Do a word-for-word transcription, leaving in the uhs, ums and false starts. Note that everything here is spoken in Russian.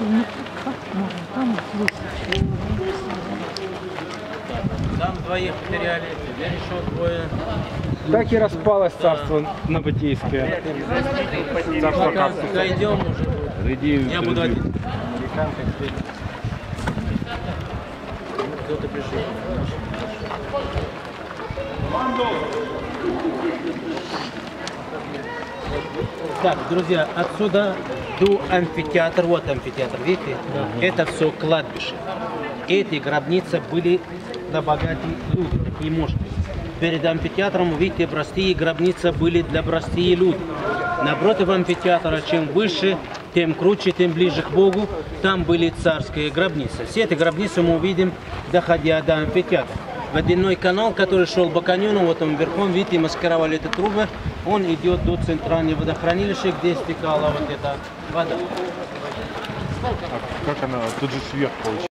Ну, как можно там выслушать? Там двоих потеряли, теперь еще двое. Так и распалось царство Набатейское. Царство Пока Кавказа. зайдем уже. Я буду один. Кто-то пришел. Так, друзья, отсюда до амфитеатра, вот амфитеатр, видите? Да. Это все кладбище. Эти гробницы были для богатых людей, такие мощные. Перед амфитеатром, видите, простые гробницы были для простые люди. Напротив амфитеатра, чем выше, тем круче, тем ближе к Богу, там были царские гробницы. Все эти гробницы мы увидим, доходя до амфитеатра. Водяной канал, который шел по каньону, вот он верхом, видите, маскировали эти трубы, он идет до центрального водохранилища, где стекала вот эта вода. А как она, тут же сверх получается.